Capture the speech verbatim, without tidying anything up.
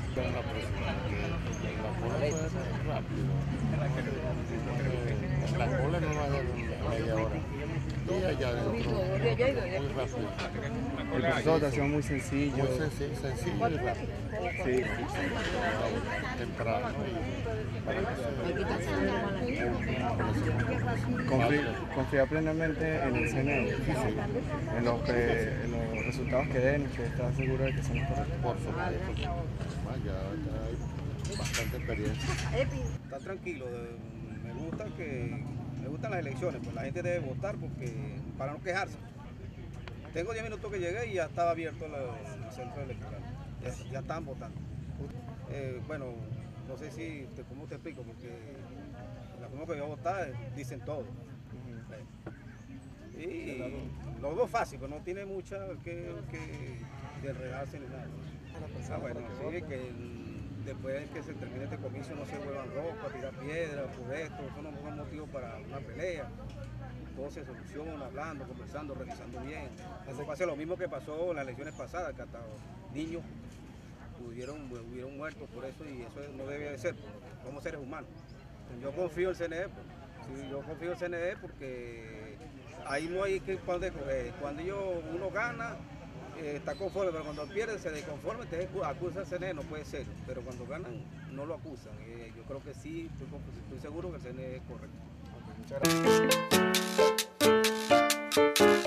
Una persona que la cola fue rápido. En la cola no va a dar media hora. Y allá adentro, muy rápido. El proceso ha sido muy sencillo. Muy sencillo, sencillo y rápido. Sí. Temprano. Confía, confía plenamente en el C N E, en los, pre- en los resultados que den, que está seguro de que son los correctos. Por supuesto. Además, ya, ya hay bastante experiencia. Está tranquilo, me gusta que me gustan las elecciones, pues la gente debe votar porque para no quejarse. Tengo diez minutos que llegué y ya estaba abierto la- el centro electoral, ya, ya estaban votando. Eh, bueno, no sé si, te, ¿cómo te explico? Porque la forma que yo voy a votar dicen todo. Uh-huh. Y lo veo fácil, pues no tiene mucha que, que de enredarse ni nada. Ah, bueno, sí, que el, después que se termine este comicio no se vuelvan ropa, tirar piedras, por esto, eso no es motivo para una pelea. Todo se soluciona, hablando, conversando, revisando bien. Eso pasa lo mismo que pasó en las elecciones pasadas, que hasta niños pudieron, hubieron muertos por eso y eso no debe de ser, como seres humanos. Yo confío en el C N E, pues. Sí, yo confío en el C N E porque ahí no hay que cuando escoger. Cuando yo, uno gana, eh, está conforme, pero cuando pierde se desconforme, entonces acusa al C N E, no puede ser. Pero cuando ganan, no lo acusan. Eh, yo creo que sí, estoy, estoy seguro que el C N E es correcto. Okay, muchas gracias.